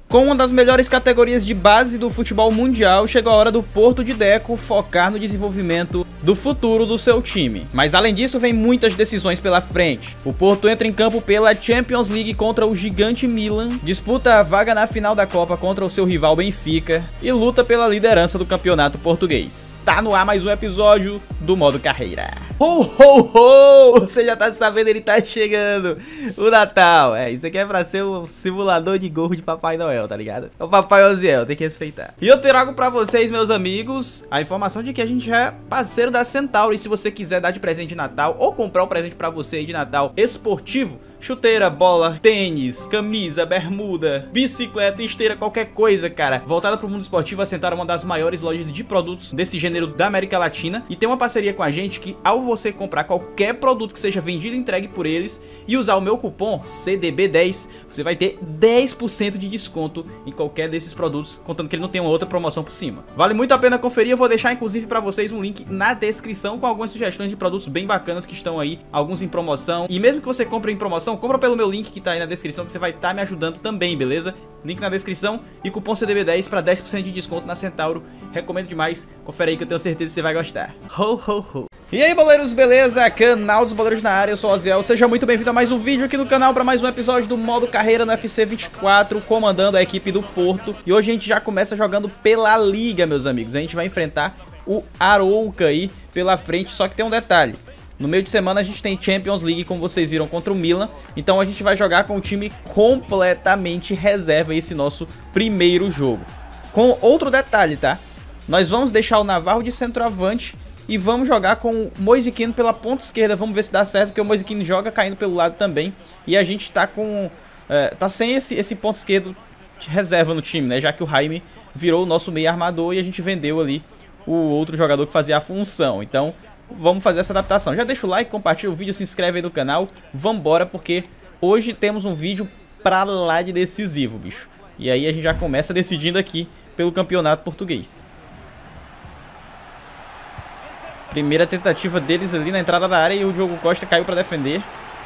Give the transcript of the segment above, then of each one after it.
Com uma das melhores categorias de base do futebol mundial, chegou a hora do Porto de Deco focar no desenvolvimento do futuro do seu time. Mas além disso, vem muitas decisões pela frente. O Porto entra em campo pela Champions League contra o gigante Milan, disputa a vaga na final da Copa contra o seu rival Benfica e luta pela liderança do campeonato português. Tá no ar mais um episódio do Modo Carreira. Ho, ho, ho! Você já tá sabendo, ele tá chegando. O Natal. Isso aqui é pra ser um simulador de gorro de Papai Noel, tá ligado? É o Papai Oziel, tem que respeitar. E eu trago pra vocês, meus amigos, a informação de que a gente já é parceiro da Centauro. E se você quiser dar de presente de Natal ou comprar um presente pra você aí de Natal esportivo, chuteira, bola, tênis, camisa, bermuda, bicicleta, esteira, qualquer coisa, cara, voltada pro mundo esportivo, a Centauro é uma das maiores lojas de produtos desse gênero da América Latina e tem uma parceria com a gente que, ao você comprar qualquer produto que seja vendido e entregue por eles e usar o meu cupom CDB10, você vai ter 10% de desconto em qualquer desses produtos, contando que ele não tem uma outra promoção por cima. Vale muito a pena conferir, eu vou deixar inclusive pra vocês um link na descrição com algumas sugestões de produtos bem bacanas que estão aí, alguns em promoção, e mesmo que você compre em promoção, compra pelo meu link que tá aí na descrição, que você vai estar me ajudando também, beleza? Link na descrição e cupom CDB10 para 10% de desconto na Centauro. Recomendo demais, confere aí que eu tenho certeza que você vai gostar. Ho, ho, ho. E aí, boleiros, beleza? Canal dos Boleiros na área, eu sou o Oziel. Seja muito bem-vindo a mais um vídeo aqui no canal, para mais um episódio do Modo Carreira no FC 24, comandando a equipe do Porto. E hoje a gente já começa jogando pela Liga, meus amigos. A gente vai enfrentar o Arouca aí pela frente, só que tem um detalhe. No meio de semana a gente tem Champions League, como vocês viram, contra o Milan. Então a gente vai jogar com o time completamente reserva esse nosso primeiro jogo. Com outro detalhe, tá? Nós vamos deixar o Navarro de centroavante e vamos jogar com o Moise Kean pela ponta esquerda. Vamos ver se dá certo, porque o Moise Kean joga caindo pelo lado também. E a gente tá com... tá sem esse ponto esquerdo de reserva no time, né? Já que o Jaime virou o nosso meio armador e a gente vendeu ali o outro jogador que fazia a função. Então... vamos fazer essa adaptação. Já deixa o like, compartilha o vídeo, se inscreve aí no canal. Vambora, porque hoje temos um vídeo pra lá de decisivo, bicho. E aí a gente já começa decidindo aqui pelo campeonato português. Primeira tentativa deles ali na entrada da área e o Diogo Costa caiu pra defender.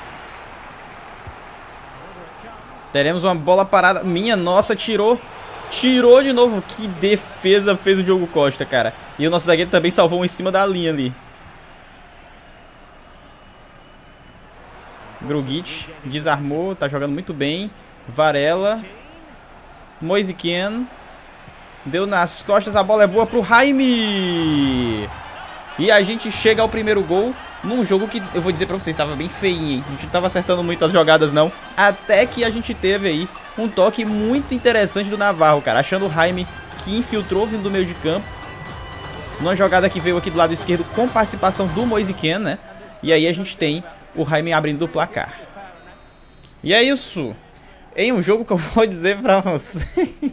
Teremos uma bola parada. Minha nossa, tirou de novo. Que defesa fez o Diogo Costa, cara. E o nosso zagueiro também salvou um em cima da linha ali. Grugic desarmou, tá jogando muito bem. Varela, Moise Kean, deu nas costas, a bola é boa pro Jaime. E a gente chega ao primeiro gol num jogo que, eu vou dizer pra vocês, estava bem feinho, hein? A gente não tava acertando muito as jogadas não. Até que a gente teve aí um toque muito interessante do Navarro, cara. Achando o Jaime, que infiltrou vindo do meio de campo. Numa jogada que veio aqui do lado esquerdo com participação do Moise Kean, né? E aí a gente tem o Jaime abrindo o placar. E é isso. Em um jogo que eu vou dizer pra você.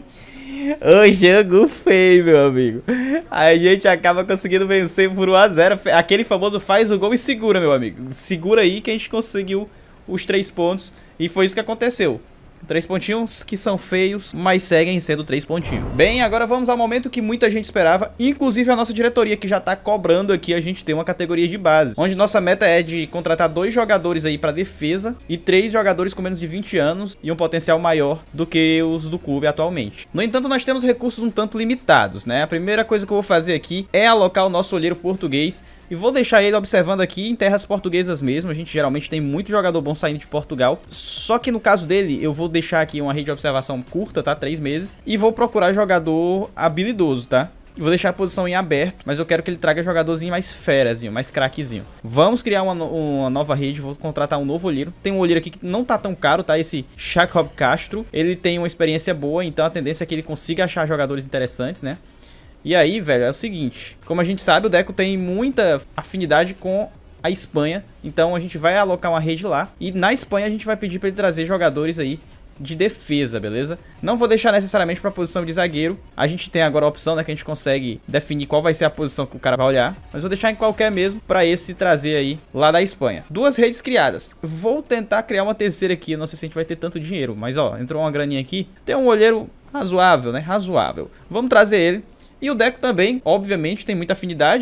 O jogo feio, meu amigo. A gente acaba conseguindo vencer por 1 a 0. Aquele famoso faz o gol e segura, meu amigo. Segura aí que a gente conseguiu os 3 pontos. E foi isso que aconteceu. 3 pontinhos que são feios, mas seguem sendo 3 pontinhos. Bem, agora vamos ao momento que muita gente esperava, inclusive a nossa diretoria, que já tá cobrando aqui a gente ter uma categoria de base, onde nossa meta é de contratar 2 jogadores aí pra defesa e 3 jogadores com menos de 20 anos e um potencial maior do que os do clube atualmente. No entanto, nós temos recursos um tanto limitados, né? A primeira coisa que eu vou fazer aqui é alocar o nosso olheiro português e vou deixar ele observando aqui em terras portuguesas mesmo. A gente geralmente tem muito jogador bom saindo de Portugal, só que no caso dele eu vou deixar aqui uma rede de observação curta, tá? 3 meses. E vou procurar jogador habilidoso, tá? Vou deixar a posição em aberto, mas eu quero que ele traga jogadorzinho mais ferazinho, mais craquezinho. Vamos criar uma nova rede, vou contratar um novo olheiro. Tem um olheiro aqui que não tá tão caro, tá? Esse Jacob Castro. Ele tem uma experiência boa, então a tendência é que ele consiga achar jogadores interessantes, né? E aí, velho, é o seguinte. Como a gente sabe, o Deco tem muita afinidade com a Espanha. Então a gente vai alocar uma rede lá. E na Espanha a gente vai pedir pra ele trazer jogadores aí de defesa, beleza? Não vou deixar necessariamente para a posição de zagueiro. A gente tem agora a opção, né, que a gente consegue definir qual vai ser a posição que o cara vai olhar. Mas vou deixar em qualquer mesmo para esse trazer aí lá da Espanha. 2 redes criadas. Vou tentar criar uma terceira aqui. Não sei se a gente vai ter tanto dinheiro, mas ó, entrou uma graninha aqui. Tem um olheiro razoável, né? Razoável. Vamos trazer ele. E o Deco também, obviamente, tem muita afinidade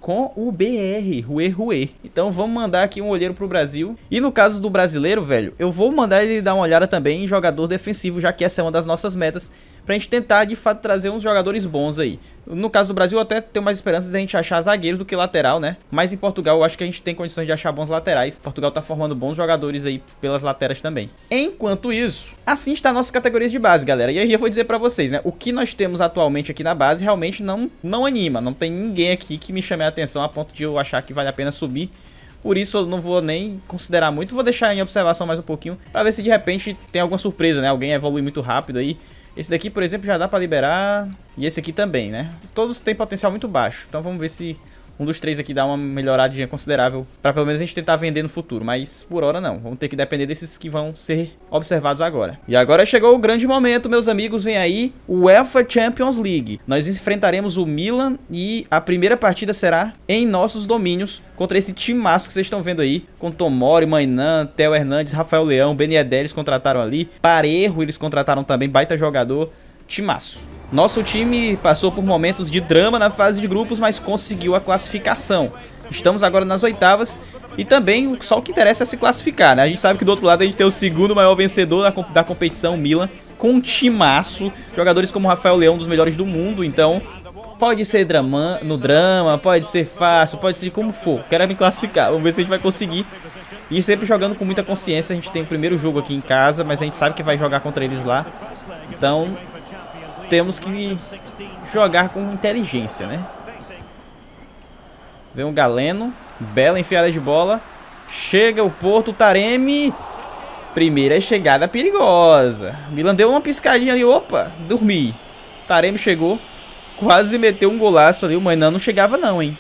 com o BR, Rue. Então vamos mandar aqui um olheiro pro Brasil. E no caso do brasileiro, velho, eu vou mandar ele dar uma olhada também em jogador defensivo, já que essa é uma das nossas metas, pra gente tentar de fato trazer uns jogadores bons aí. No caso do Brasil, eu até tenho mais esperanças de a gente achar zagueiros do que lateral, né? Mas em Portugal eu acho que a gente tem condições de achar bons laterais. Portugal tá formando bons jogadores aí pelas laterais também. Enquanto isso, assim está nossas categorias de base, galera. E aí eu vou dizer pra vocês, né? O que nós temos atualmente aqui na base realmente não anima. Não tem ninguém aqui que me chame a atenção a ponto de eu achar que vale a pena subir. Por isso eu não vou nem considerar muito. Vou deixar em observação mais um pouquinho pra ver se de repente tem alguma surpresa, né? Alguém evolui muito rápido aí. Esse daqui, por exemplo, já dá pra liberar. E esse aqui também, né? Todos têm potencial muito baixo. Então vamos ver se um dos três aqui dá uma melhoradinha considerável pra pelo menos a gente tentar vender no futuro. Mas por hora não. Vamos ter que depender desses que vão ser observados agora. E agora chegou o grande momento, meus amigos. Vem aí o UEFA Champions League. Nós enfrentaremos o Milan e a primeira partida será em nossos domínios contra esse timaço que vocês estão vendo aí. Com Tomori, Mainan, Theo Hernandes, Rafael Leão, Ben Yedder eles contrataram ali. Parejo eles contrataram também, baita jogador. Timaço. Nosso time passou por momentos de drama na fase de grupos, mas conseguiu a classificação. Estamos agora nas oitavas e também só o que interessa é se classificar, né? A gente sabe que do outro lado a gente tem o segundo maior vencedor da competição, o Milan, com um timaço. Jogadores como Rafael Leão, um dos melhores do mundo, então pode ser no drama, pode ser fácil, pode ser como for. Quero me classificar, vamos ver se a gente vai conseguir. E sempre jogando com muita consciência. A gente tem o primeiro jogo aqui em casa, mas a gente sabe que vai jogar contra eles lá. Então temos que jogar com inteligência, né? Vem o Galeno. Bela enfiada de bola. Chega o Porto, Taremi. Primeira chegada perigosa. Milan deu uma piscadinha ali. Opa, dormi. Taremi chegou. Quase meteu um golaço ali. O Mainan não chegava não, hein?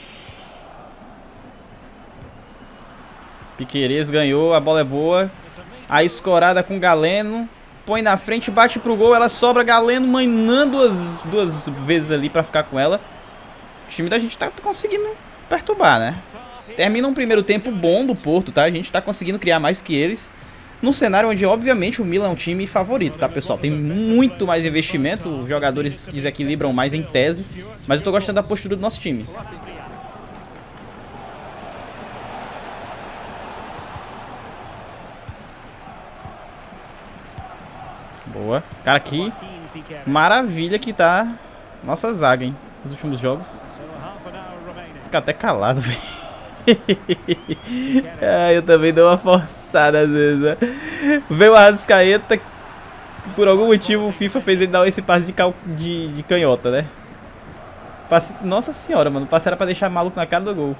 Piquerez ganhou. A bola é boa. A escorada com o Galeno. Põe na frente, bate pro gol, ela sobra, Galeno, Mainan duas vezes ali pra ficar com ela. O time da gente tá conseguindo perturbar, né? Termina um primeiro tempo bom do Porto, tá? A gente tá conseguindo criar mais que eles. Num cenário onde, obviamente, o Milan é um time favorito, tá, pessoal? Tem muito mais investimento, os jogadores desequilibram mais em tese. Mas eu tô gostando da postura do nosso time. Boa. Cara, que maravilha que tá nossa zaga, hein? Nos últimos jogos. Fica até calado, velho. Eu também dou uma forçada às vezes, né? Veio o Arrascaeta. Por algum motivo o FIFA fez ele dar esse passe de canhota, né? Nossa senhora, mano. O passe era pra deixar maluco na cara do gol.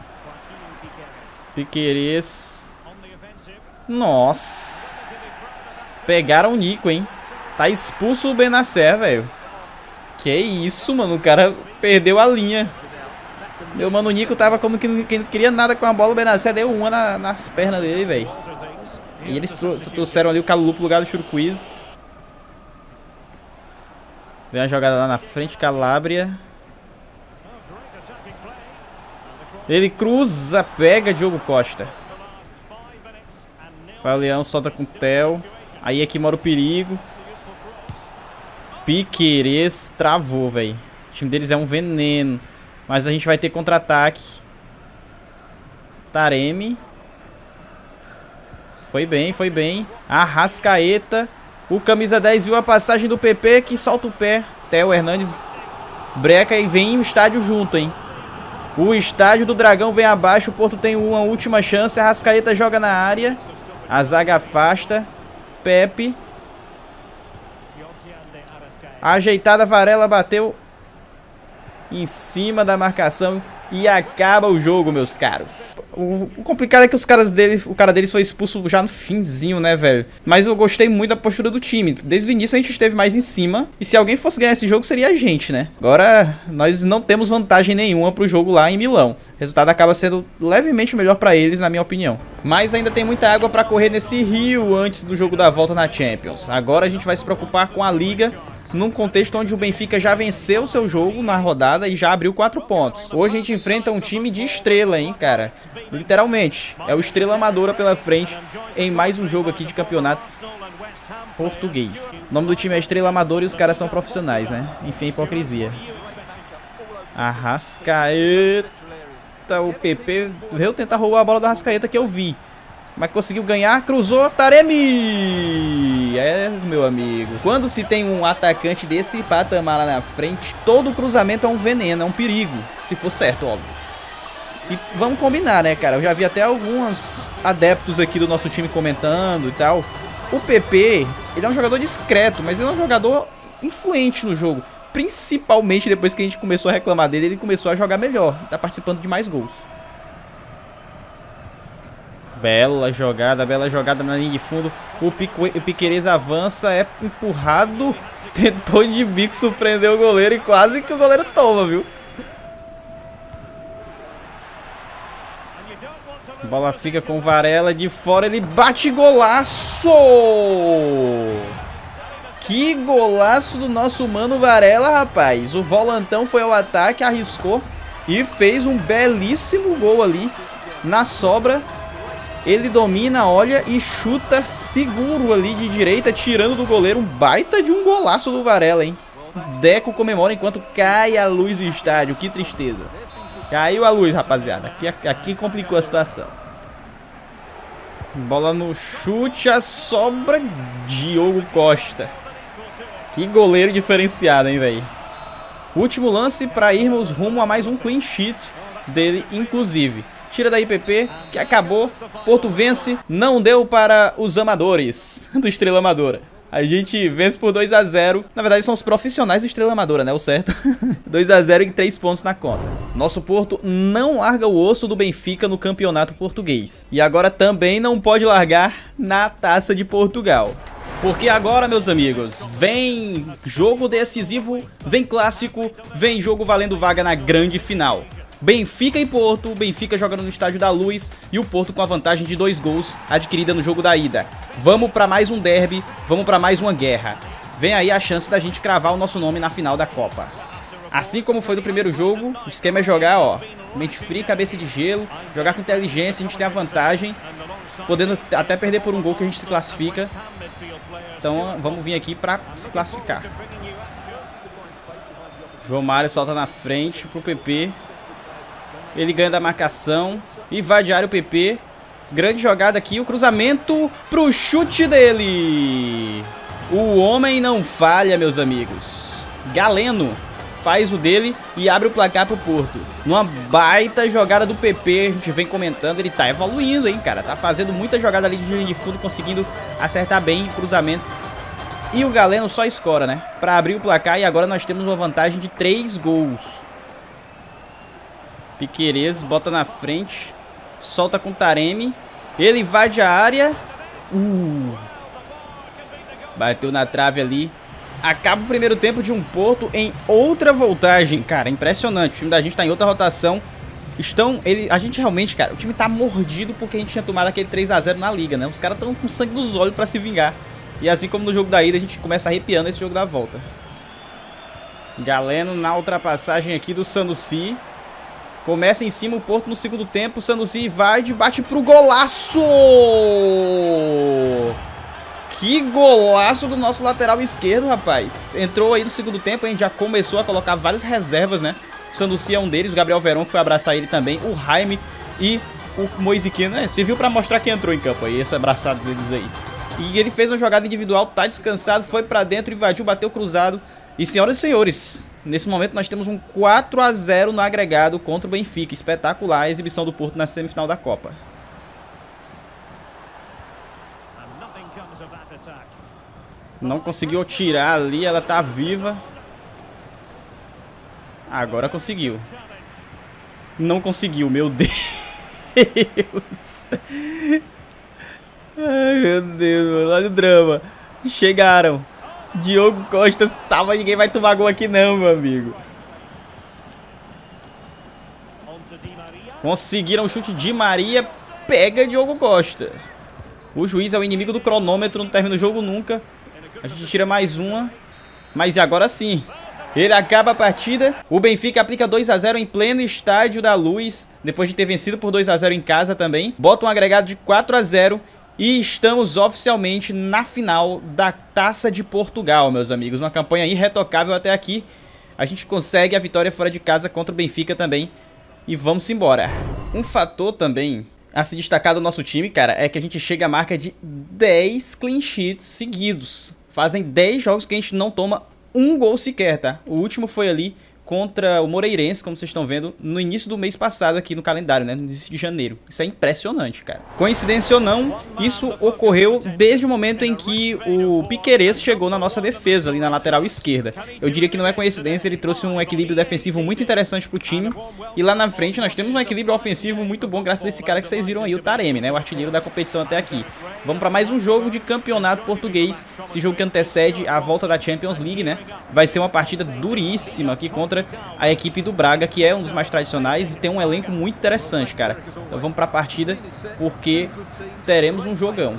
Piquerez. Nossa. Pegaram o Nico, hein? Tá expulso o Benacer, velho. Que isso, mano. O cara perdeu a linha. Meu mano Nico tava como que não queria nada com a bola. O Benacer deu uma nas pernas dele, velho. E eles trouxeram ali o Calulu pro lugar do Churquiz. Vem a jogada lá na frente, Calabria. Ele cruza, pega Diogo Costa. Rafael Leão solta com o Theo. Aí aqui mora o perigo. Piquerez travou, velho. O time deles é um veneno. Mas a gente vai ter contra-ataque. Taremi. Foi bem, foi bem. Arrascaeta. O camisa 10 viu a passagem do PP que solta o pé. Theo Hernandes breca e vem o estádio junto, hein. O estádio do Dragão vem abaixo. O Porto tem uma última chance. Arrascaeta joga na área. A zaga afasta. Pepe. Ajeitada, Varela bateu em cima da marcação e acaba o jogo, meus caros. O complicado é que o cara deles foi expulso já no finzinho, né, velho? Mas eu gostei muito da postura do time. Desde o início a gente esteve mais em cima. E se alguém fosse ganhar esse jogo, seria a gente, né? Agora, nós não temos vantagem nenhuma pro jogo lá em Milão. O resultado acaba sendo levemente melhor pra eles, na minha opinião. Mas ainda tem muita água pra correr nesse rio antes do jogo da volta na Champions. Agora a gente vai se preocupar com a Liga, num contexto onde o Benfica já venceu seu jogo na rodada e já abriu 4 pontos. Hoje a gente enfrenta um time de estrela, hein, cara. Literalmente. É o Estrela Amadora pela frente em mais um jogo aqui de campeonato português. O nome do time é Estrela Amadora e os caras são profissionais, né? Enfim, hipocrisia. Arrascaeta. Arrascaeta, o PP veio tentar roubar a bola do Arrascaeta que eu vi. Mas conseguiu ganhar, cruzou, Taremi! É, meu amigo. Quando se tem um atacante desse patamar lá na frente, todo cruzamento é um veneno, é um perigo. Se for certo, óbvio. E vamos combinar, né, cara? Eu já vi até alguns adeptos aqui do nosso time comentando e tal. O PP, ele é um jogador discreto, mas ele é um jogador influente no jogo. Principalmente depois que a gente começou a reclamar dele, ele começou a jogar melhor. Tá participando de mais gols. Bela jogada na linha de fundo. O Piquerez avança, é empurrado. Tentou de bico surpreender o goleiro e quase que o goleiro toma, viu? A bola fica com o Varela de fora, ele bate, golaço! Que golaço do nosso mano Varela, rapaz. O volantão foi ao ataque, arriscou e fez um belíssimo gol ali na sobra. Ele domina, olha, e chuta seguro ali de direita, tirando do goleiro. Um baita de um golaço do Varela, hein? Deco comemora enquanto cai a luz do estádio. Que tristeza. Caiu a luz, rapaziada. Aqui complicou a situação. Bola no chute, a sobra. Diogo Costa. Que goleiro diferenciado, hein, velho? Último lance para irmos rumo a mais um clean sheet dele, inclusive. Tira daí, PP, que acabou. Porto vence. Não deu para os amadores do Estrela Amadora. A gente vence por 2 a 0. Na verdade, são os profissionais do Estrela Amadora, né? O certo. 2 a 0 e 3 pontos na conta. Nosso Porto não larga o osso do Benfica no campeonato português. E agora também não pode largar na Taça de Portugal. Porque agora, meus amigos, vem jogo decisivo, vem clássico, vem jogo valendo vaga na grande final. Benfica e Porto, o Benfica jogando no Estádio da Luz e o Porto com a vantagem de 2 gols adquirida no jogo da ida. Vamos para mais um derby, vamos para mais uma guerra. Vem aí a chance da gente cravar o nosso nome na final da Copa. Assim como foi do primeiro jogo, o esquema é jogar, ó, mente fria, cabeça de gelo, jogar com inteligência, a gente tem a vantagem, podendo até perder por um gol que a gente se classifica. Então vamos vir aqui para se classificar. João Mário solta na frente pro PP. Ele ganha da marcação e vai de área o PP. Grande jogada aqui, o cruzamento pro chute dele. O homem não falha, meus amigos. Galeno faz o dele e abre o placar pro Porto. Numa baita jogada do PP, a gente vem comentando, ele tá evoluindo, hein, cara. Tá fazendo muita jogada ali de linha de fundo, conseguindo acertar bem o cruzamento. E o Galeno só escora, né, pra abrir o placar, e agora nós temos uma vantagem de 3 gols. Piquerez bota na frente, solta com Taremi, ele invade a área, bateu na trave ali. Acaba o primeiro tempo de um Porto em outra voltagem, cara, impressionante. O time da gente tá em outra rotação. A gente realmente, cara, o time tá mordido porque a gente tinha tomado aquele 3 a 0 na liga, né? Os caras estão com sangue nos olhos pra se vingar. E assim como no jogo da ida, a gente começa arrepiando esse jogo da volta. Galeno na ultrapassagem aqui do Sanusi. Começa em cima o Porto no segundo tempo. O Sanusi vai de bate pro golaço! Que golaço do nosso lateral esquerdo, rapaz. Entrou aí no segundo tempo, a gente já começou a colocar várias reservas, né? O Sanusi é um deles, o Gabriel Veron que foi abraçar ele também, o Jaime e o Moisiquinho, né? Se viu pra mostrar que entrou em campo aí, esse abraçado deles aí. E ele fez uma jogada individual, tá descansado, foi pra dentro, invadiu, bateu cruzado. E senhoras e senhores, nesse momento nós temos um 4 a 0 no agregado contra o Benfica. Espetacular a exibição do Porto na semifinal da Copa. Não conseguiu tirar ali, ela tá viva. Agora conseguiu. Não conseguiu, meu Deus. Ai, meu Deus, mano, olha o drama. Chegaram. Diogo Costa salva, ninguém vai tomar gol aqui não, meu amigo. Conseguiram o chute de Maria, pega Diogo Costa. O juiz é o inimigo do cronômetro, não termina o jogo nunca. A gente tira mais uma, mas agora sim. Ele acaba a partida. O Benfica aplica 2 a 0 em pleno Estádio da Luz, depois de ter vencido por 2 a 0 em casa também. Bota um agregado de 4 a 0. E estamos oficialmente na final da Taça de Portugal, meus amigos. Uma campanha irretocável até aqui. A gente consegue a vitória fora de casa contra o Benfica também. e vamos embora. Um fator também a se destacar do nosso time, cara, é que a gente chega à marca de 10 clean sheets seguidos. Fazem 10 jogos que a gente não toma um gol sequer, tá? O último foi ali contra o Moreirense, como vocês estão vendo, no início do mês passado aqui no calendário, né? No início de janeiro. Isso é impressionante, cara. Coincidência ou não, isso ocorreu desde o momento em que o Piquerez chegou na nossa defesa, ali na lateral esquerda. Eu diria que não é coincidência, ele trouxe um equilíbrio defensivo muito interessante pro time. E lá na frente nós temos um equilíbrio ofensivo muito bom, graças a esse cara que vocês viram aí, o Taremi, né? O artilheiro da competição até aqui. Vamos para mais um jogo de campeonato português. Esse jogo que antecede a volta da Champions League, né? Vai ser uma partida duríssima aqui contra a equipe do Braga, que é um dos mais tradicionais e tem um elenco muito interessante, cara. Então vamos para a partida, porque teremos um jogão.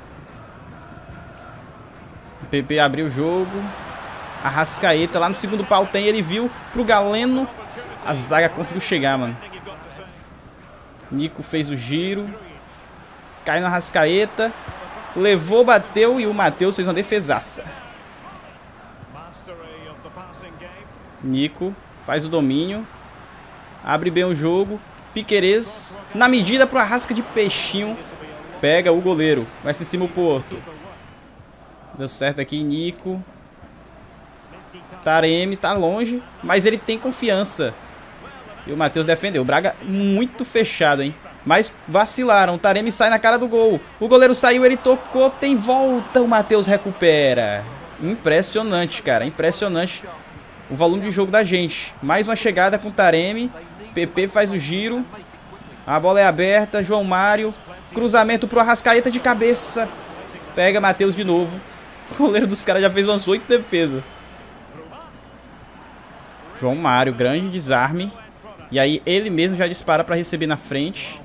O PP abriu o jogo. Arrascaeta lá no segundo pau tem, ele viu pro Galeno. A zaga conseguiu chegar, mano. Nico fez o giro. Cai no Arrascaeta. Levou, bateu e o Matheus fez uma defesaça. Nico faz o domínio. Abre bem o jogo. Piquerez na medida pro Arrasca de peixinho. Pega o goleiro. Vai em cima o Porto. Deu certo aqui, Nico. Taremi tá longe, mas ele tem confiança. E o Matheus defendeu. O Braga muito fechado, hein? Mas vacilaram. O Taremi sai na cara do gol. O goleiro saiu, ele tocou, tem volta. O Matheus recupera. Impressionante, cara. Impressionante o volume de jogo da gente. Mais uma chegada com o Taremi. PP faz o giro. A bola é aberta. João Mário. Cruzamento pro Arrascaeta de cabeça. Pega Matheus de novo. O goleiro dos caras já fez umas 8 defesas. João Mário, grande desarme. E aí ele mesmo já dispara para receber na frente.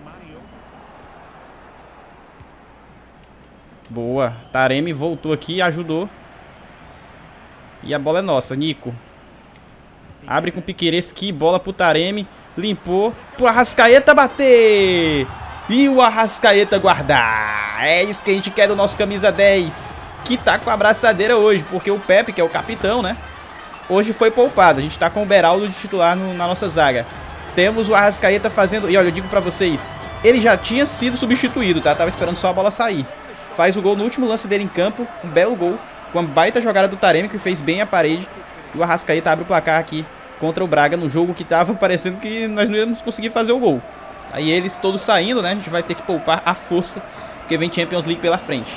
Boa. Taremi voltou aqui, ajudou. E a bola é nossa, Nico. Abre com o Piquerez, que bola pro Taremi. Limpou. Pro Arrascaeta bater. E o Arrascaeta guardar. É isso que a gente quer do nosso camisa 10. Que tá com a abraçadeira hoje. Porque o Pepe, que é o capitão, né? Hoje foi poupado. A gente tá com o Beraldo de titular na nossa zaga. Temos o Arrascaeta fazendo... E olha, eu digo pra vocês, ele já tinha sido substituído, tá? Tava esperando só a bola sair. Faz o gol no último lance dele em campo. Um belo gol. Com a baita jogada do Taremi, que fez bem a parede. E o Arrascaeta abre o placar aqui contra o Braga, no jogo que tava parecendo que nós não íamos conseguir fazer o gol. Aí eles todos saindo, né? A gente vai ter que poupar a força, porque vem Champions League pela frente.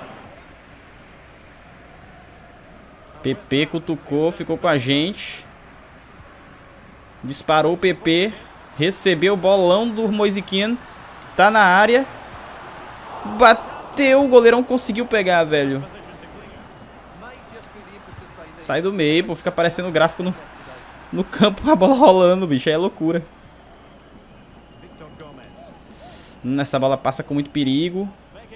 PP cutucou, ficou com a gente. Disparou o PP. Recebeu o bolão do Moisiquinho. Tá na área. Bateu, o goleirão conseguiu pegar, velho. Sai do meio, pô, fica aparecendo o gráfico no campo, a bola rolando, bicho, aí é loucura. Essa bola passa com muito perigo.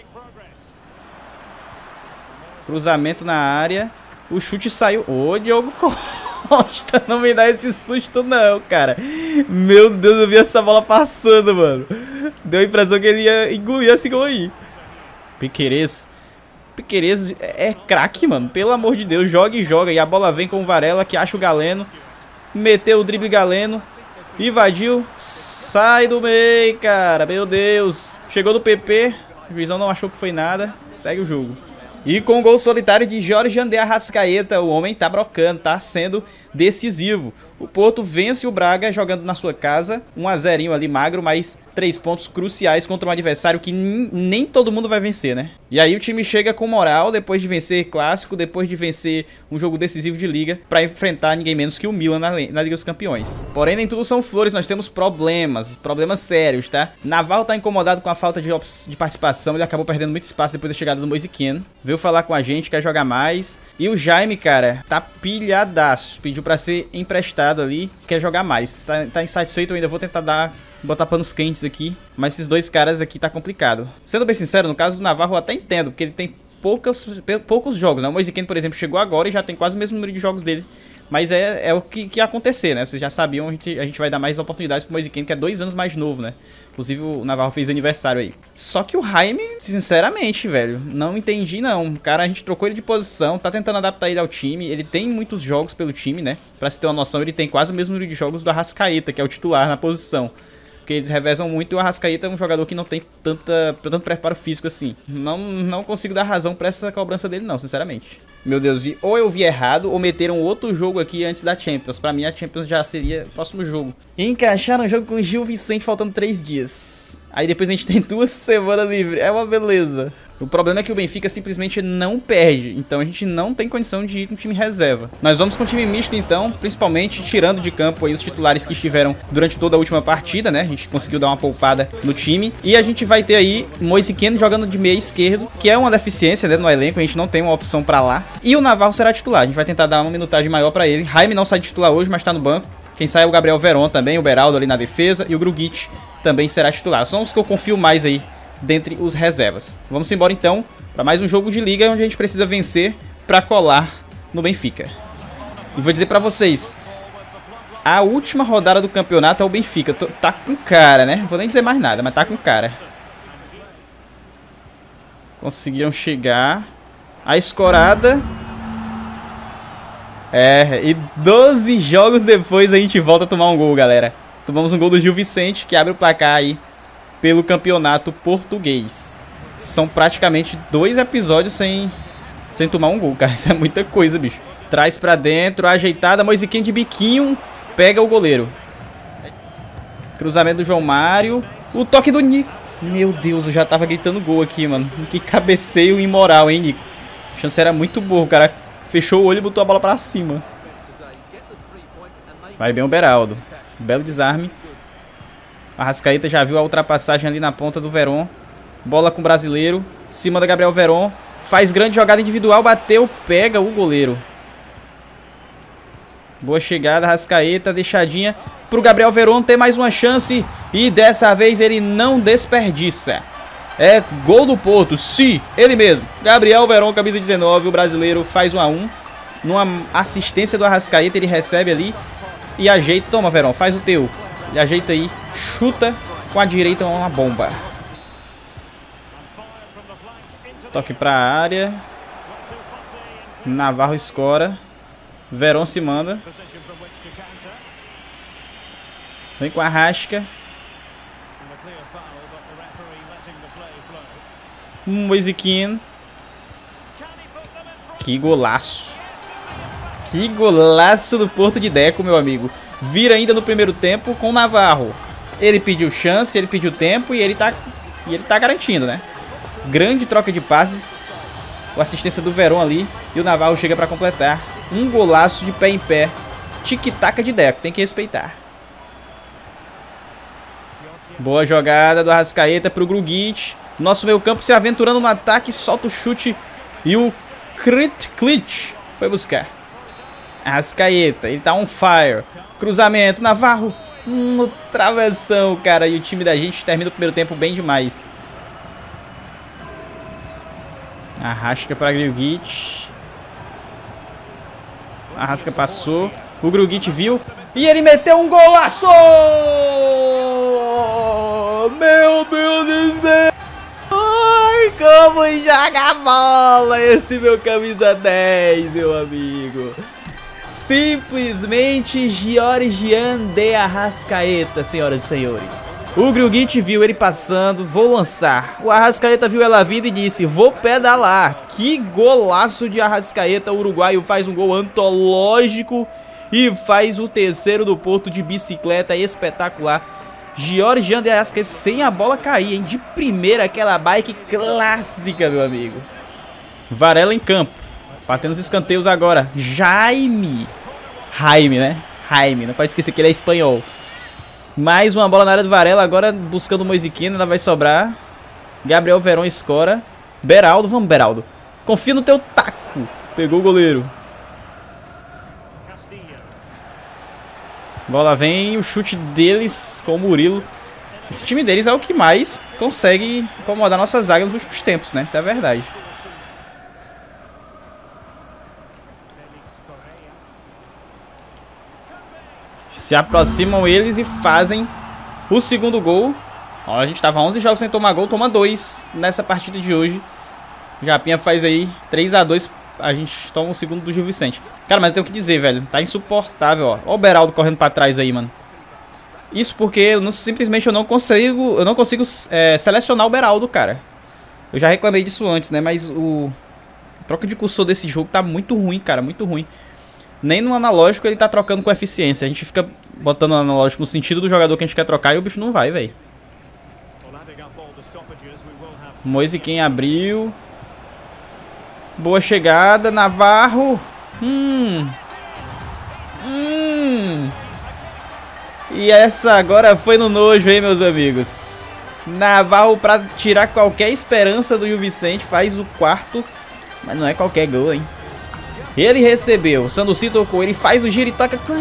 Cruzamento na área. O chute saiu. Ô, Diogo Costa, não me dá esse susto não, cara. Meu Deus, eu vi essa bola passando, mano. Deu a impressão que ele ia engolir esse gol aí. Piquerez é craque, mano. Pelo amor de Deus, joga e joga. E a bola vem com o Varela, que acha o Galeno. Meteu o drible Galeno. Invadiu. Sai do meio, cara. Meu Deus. Chegou do PP. O juizão não achou que foi nada. Segue o jogo. E com o gol solitário de Jorge André Arrascaeta, o homem tá brocando, tá sendo decisivo. O Porto vence o Braga jogando na sua casa, 1 a 0 ali magro, mas 3 pontos cruciais contra um adversário que nem todo mundo vai vencer, né? E aí o time chega com moral depois de vencer clássico, depois de vencer um jogo decisivo de liga, pra enfrentar ninguém menos que o Milan na Liga dos Campeões. Porém, nem tudo são flores, nós temos problemas sérios, tá? Navarro tá incomodado com a falta de participação, ele acabou perdendo muito espaço depois da chegada do Moisiquinho. Veio falar com a gente, quer jogar mais. E o Jaime, cara, tá pilhadaço, pediu pra ser emprestado ali, quer jogar mais. Tá insatisfeito, eu ainda vou tentar botar panos quentes aqui, mas esses dois caras aqui tá complicado. Sendo bem sincero, no caso do Navarro eu até entendo, porque ele tem poucos jogos, né? O Moisiquinho, por exemplo, chegou agora e já tem quase o mesmo número de jogos dele Mas é o que ia acontecer, né? Vocês já sabiam, a gente vai dar mais oportunidades pro Moise Kean, que é 2 anos mais novo, né? Inclusive o Navarro fez aniversário aí. Só que o Jaime, sinceramente, velho, não entendi não. O cara, a gente trocou ele de posição, tá tentando adaptar ele ao time. Ele tem muitos jogos pelo time, né? Pra se ter uma noção, ele tem quase o mesmo número de jogos do Arrascaeta, que é o titular na posição. Porque eles revezam muito e o Arrascaeta é um jogador que não tem tanto preparo físico assim. Não consigo dar razão pra essa cobrança dele não, sinceramente. Meu Deus, e ou eu vi errado ou meteram outro jogo aqui antes da Champions. Pra mim a Champions já seria o próximo jogo. Encaixaram o jogo com o Gil Vicente faltando 3 dias. Aí depois a gente tem 2 semanas livre. É uma beleza. O problema é que o Benfica simplesmente não perde. Então a gente não tem condição de ir com o time reserva. Nós vamos com o time misto então, principalmente tirando de campo aí os titulares que estiveram durante toda a última partida, né? A gente conseguiu dar uma poupada no time. E a gente vai ter aí Moise Kean jogando de meia esquerdo, que é uma deficiência, né, no elenco. A gente não tem uma opção pra lá. E o Navarro será titular. A gente vai tentar dar uma minutagem maior pra ele. Jaime não sai de titular hoje, mas tá no banco. Quem sai é o Gabriel Veron também, o Beraldo ali na defesa. E o Grujic também será titular. São os que eu confio mais aí dentre os reservas. Vamos embora então para mais um jogo de liga onde a gente precisa vencer para colar no Benfica. E vou dizer para vocês, a última rodada do campeonato é o Benfica. Tá com cara, né? Não vou nem dizer mais nada, mas tá com cara. Conseguiram chegar. A escorada. E 12 jogos depois a gente volta a tomar um gol, galera. Tomamos um gol do Gil Vicente, que abre o placar aí pelo campeonato português. São praticamente 2 episódios sem tomar um gol, cara. Isso é muita coisa, bicho. Traz pra dentro, ajeitada, Moise Kean de biquinho, pega o goleiro. Cruzamento do João Mário. O toque do Nico. Meu Deus, eu já tava gritando gol aqui, mano. Que cabeceio imoral, hein, Nico. A chance era muito boa, o cara fechou o olho e botou a bola pra cima. Vai bem o Beraldo. Belo desarme. A Arrascaeta já viu a ultrapassagem ali na ponta do Veron. Bola com o brasileiro. Cima da Gabriel Veron. Faz grande jogada individual. Bateu. Pega o goleiro. Boa chegada. Arrascaeta. Deixadinha pro Gabriel Veron ter mais uma chance. E dessa vez ele não desperdiça. É gol do Porto. Sim, ele mesmo. Gabriel Veron, camisa 19. O brasileiro faz 1 a 1. Numa assistência do Arrascaeta. Ele recebe ali. E ajeita. Toma, Veron. Faz o teu. Ele ajeita aí, chuta com a direita, uma bomba. Toque pra área. Navarro escora. Veron se manda. Vem com a Rasca. Moise Kean. Que golaço. Que golaço do Porto de Deco, meu amigo. Vira ainda no primeiro tempo com o Navarro. Ele pediu chance, ele pediu tempo e ele tá garantindo, né? Grande troca de passes. A assistência do Veron ali. E o Navarro chega pra completar. Um golaço de pé em pé. Tic-tac de Deco, tem que respeitar. Boa jogada do Arrascaeta pro Grujic. Nosso meio campo se aventurando no ataque. Solta o chute. E o Klitsch foi buscar. Arrascaeta, ele tá on fire. Cruzamento, Navarro. No travessão, cara. E o time da gente termina o primeiro tempo bem demais. Arrasca para Grujic. Arrasca passou. O Grujic viu. E ele meteu um golaço! Meu Deus do céu! Ai, como joga a bola esse meu camisa 10, meu amigo. Simplesmente Georgian de Arrascaeta, senhoras e senhores. O Grujic viu ele passando, vou lançar. O Arrascaeta viu ela vindo e disse, vou pedalar. Que golaço de Arrascaeta, o uruguaio faz um gol antológico e faz o terceiro do Porto de bicicleta, espetacular. Georgian de Arrascaeta sem a bola cair, hein? De primeira, aquela bike clássica, meu amigo. Varela em campo. Batendo os escanteios agora. Jaime, né? Jaime, não pode esquecer que ele é espanhol. Mais uma bola na área do Varela. Agora buscando o Moise Kean, ainda vai sobrar. Gabriel Veron escora. Beraldo, vamos Beraldo. Confia no teu taco. Pegou o goleiro. Bola vem, o chute deles com o Murilo. Esse time deles é o que mais consegue incomodar nossa zaga nos últimos tempos, né? Isso é a verdade. Se aproximam eles e fazem o segundo gol. Ó, a gente tava 11 jogos sem tomar gol, toma 2 nessa partida de hoje. O Japinha faz aí 3 a 2. A gente toma o segundo do Gil Vicente. Cara, mas eu tenho que dizer, velho, tá insuportável, ó. Ó o Beraldo correndo pra trás aí, mano. Isso porque simplesmente eu não consigo selecionar o Beraldo, cara. Eu já reclamei disso antes, né? Mas a troca de cursor desse jogo tá muito ruim, cara, muito ruim. Nem no analógico ele tá trocando com eficiência. A gente fica botando o analógico no sentido do jogador que a gente quer trocar e o bicho não vai, velho. Moisiquinha abriu. Boa chegada, Navarro. E essa agora foi no nojo, hein, meus amigos. Navarro, pra tirar qualquer esperança do Gil Vicente, faz o quarto. Mas não é qualquer gol, hein. Ele recebeu, o Sanduci tocou, ele faz o giro e toca com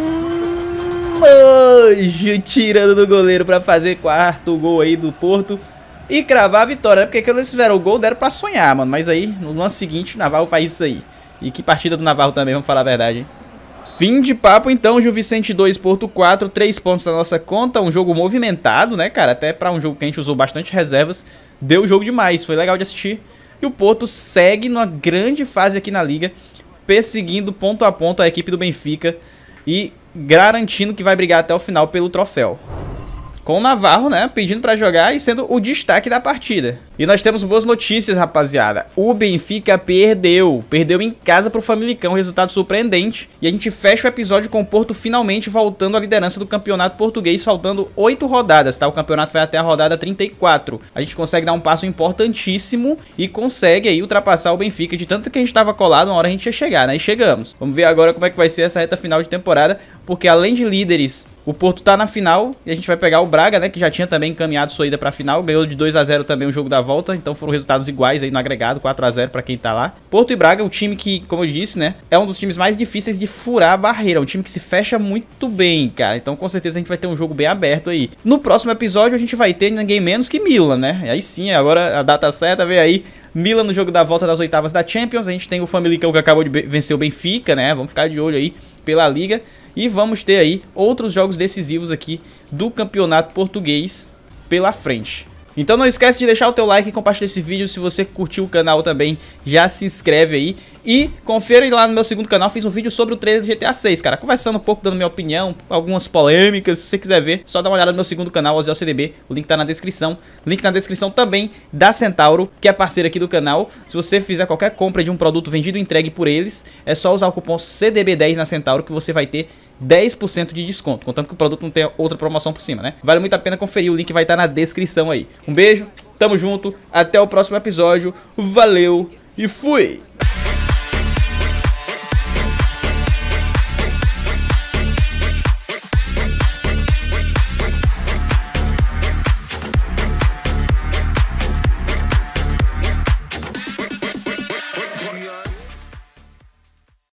nojo, tirando do goleiro pra fazer quarto gol aí do Porto. E cravar a vitória, né? Porque quando eles fizeram o gol, deram pra sonhar, mano. Mas aí, no lance seguinte, o Navarro faz isso aí. E que partida do Navarro também, vamos falar a verdade, hein? Fim de papo, então. Gil Vicente 2, Porto 4. 3 pontos na nossa conta. Um jogo movimentado, né, cara? Até pra um jogo que a gente usou bastante reservas. Deu jogo demais, foi legal de assistir. E o Porto segue numa grande fase aqui na Liga, perseguindo ponto a ponto a equipe do Benfica. E garantindo que vai brigar até o final pelo troféu. Com o Navarro, né, pedindo pra jogar e sendo o destaque da partida. E nós temos boas notícias, rapaziada. O Benfica perdeu em casa pro Famalicão, resultado surpreendente. E a gente fecha o episódio com o Porto finalmente voltando à liderança do campeonato português, faltando 8 rodadas, tá? O campeonato vai até a rodada 34. A gente consegue dar um passo importantíssimo e consegue aí ultrapassar o Benfica. De tanto que a gente tava colado, uma hora a gente ia chegar, né? E chegamos. Vamos ver agora como é que vai ser essa reta final de temporada, porque além de líderes, o Porto tá na final e a gente vai pegar o Braga, né, que já tinha também encaminhado sua ida pra final. Ganhou de 2 a 0 também o jogo da volta, então foram resultados iguais aí no agregado, 4 a 0 pra quem tá lá. Porto e Braga, o time que, como eu disse, né, é um dos times mais difíceis de furar a barreira, um time que se fecha muito bem, cara. Então com certeza a gente vai ter um jogo bem aberto aí. No próximo episódio a gente vai ter ninguém menos que Milan, né? E aí sim, agora a data certa, vem aí Milan no jogo da volta das oitavas da Champions. A gente tem o Famalicão que acabou de vencer o Benfica, né? Vamos ficar de olho aí pela Liga. E vamos ter aí outros jogos decisivos aqui do campeonato português pela frente. Então não esquece de deixar o teu like e compartilhar esse vídeo. Se você curtiu o canal também, já se inscreve aí. E confere lá no meu segundo canal, fiz um vídeo sobre o trailer do GTA 6, cara. Conversando um pouco, dando minha opinião, algumas polêmicas. Se você quiser ver, só dá uma olhada no meu segundo canal, OzellCDB. O link tá na descrição. Link na descrição também da Centauro, que é parceira aqui do canal. Se você fizer qualquer compra de um produto vendido e entregue por eles, é só usar o cupom CDB10 na Centauro que você vai ter 10% de desconto, contando que o produto não tem outra promoção por cima, né? Vale muito a pena conferir, o link vai estar na descrição aí. Um beijo, tamo junto, até o próximo episódio, valeu e fui!